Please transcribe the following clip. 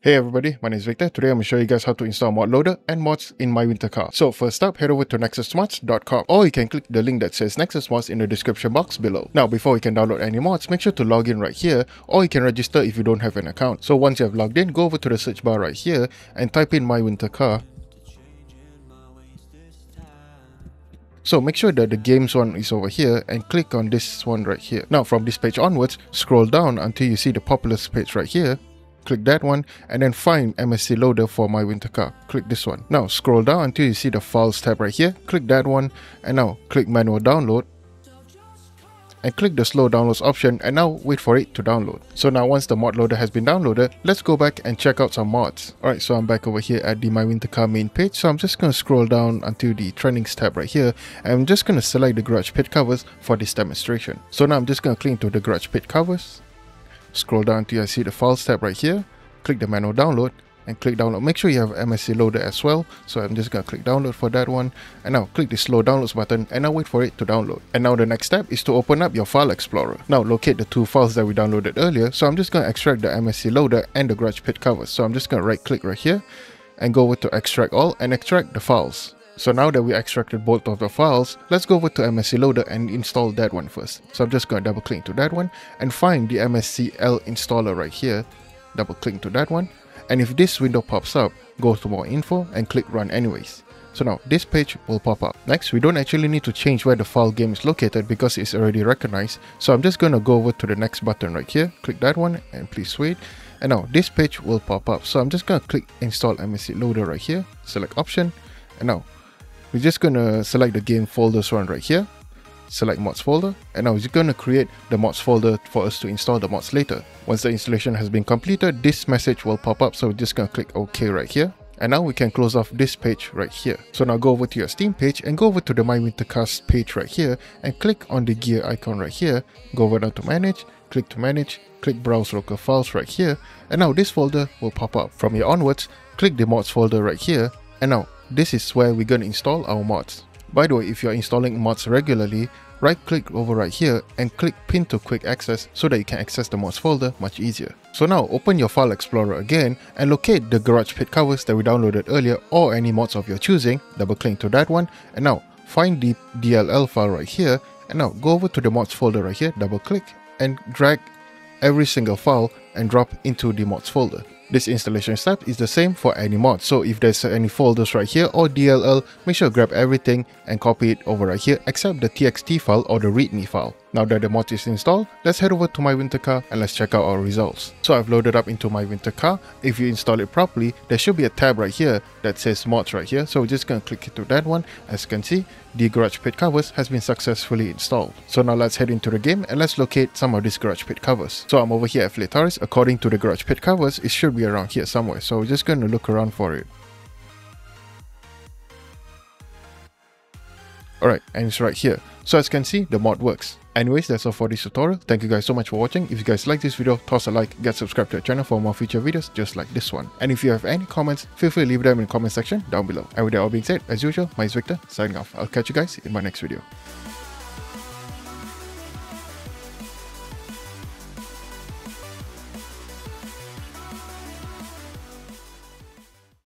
Hey everybody, my name is Victor. Today I'm going to show you guys how to install Modloader and Mods in MyWinterCar. So first up, head over to NexusMods.com, or you can click the link that says NexusMods in the description box below. Now before you can download any mods, make sure to log in right here, or you can register if you don't have an account. So once you have logged in, go over to the search bar right here and type in MyWinterCar. So make sure that the games one is over here and click on this one right here. Now from this page onwards, scroll down until you see the populous page right here. Click that one and then find MSC loader for MyWinterCar. Click this one. Now scroll down until you see the files tab right here. Click that one and now click manual download and click the slow downloads option and now wait for it to download. So now once the mod loader has been downloaded, let's go back and check out some mods. Alright, so I'm back over here at the MyWinterCar main page. So I'm just going to scroll down until the trendings tab right here and I'm just going to select the garage pit covers for this demonstration. So now I'm just going to click into the garage pit covers. Scroll down till I see the files tab right here, click the manual download and click download. Make sure you have MSC loader as well, so I'm just going to click download for that one and now click the slow downloads button and now wait for it to download. And now the next step is to open up your file explorer. Now locate the two files that we downloaded earlier, so I'm just going to extract the MSC loader and the garage pit covers. So I'm just going to right click right here and go over to extract all and extract the files. So now that we extracted both of the files, let's go over to MSC loader and install that one first. So I'm just going to double click into that one and find the MSCL installer right here. Double click into that one. And if this window pops up, go to more info and click run anyways. So now this page will pop up. Next, we don't actually need to change where the file game is located because it's already recognized. So I'm just going to go over to the next button right here. Click that one and please wait. And now this page will pop up. So I'm just going to click install MSC loader right here. Select option. And now we're just going to select the game folders one right here, select mods folder, and now we're just going to create the mods folder for us to install the mods later. Once the installation has been completed, this message will pop up, so we're just going to click OK right here. And now we can close off this page right here. So now go over to your Steam page and go over to the MyWinterCar page right here and click on the gear icon right here. Go over down to manage, click browse local files right here, and now this folder will pop up. From here onwards, click the mods folder right here, and now this is where we're going to install our mods. By the way, if you're installing mods regularly, right click over right here and click pin to quick access so that you can access the mods folder much easier. So now open your file explorer again and locate the garage pit covers that we downloaded earlier or any mods of your choosing. Double click to that one and now find the DLL file right here and now go over to the mods folder right here, double click and drag every single file and drop into the mods folder. This installation step is the same for any mod, so if there's any folders right here or DLL, make sure to grab everything and copy it over right here except the txt file or the readme file. Now that the mod is installed, let's head over to MyWinterCar and let's check out our results. So I've loaded up into MyWinterCar. If you install it properly, there should be a tab right here that says mods right here, so we're just going to click into that one. As you can see, the garage pit covers has been successfully installed. So now let's head into the game and let's locate some of these garage pit covers. So I'm over here at Fletaris. According to the garage pit covers, it should be around here somewhere, so we're just going to look around for it. Alright, and it's right here. So as you can see, the mod works. Anyways, that's all for this tutorial. Thank you guys so much for watching. If you guys like this video, toss a like, get subscribed to the channel for more future videos just like this one. And if you have any comments, feel free to leave them in the comment section down below. And with that all being said, as usual, my name is Victor, signing off. I'll catch you guys in my next video.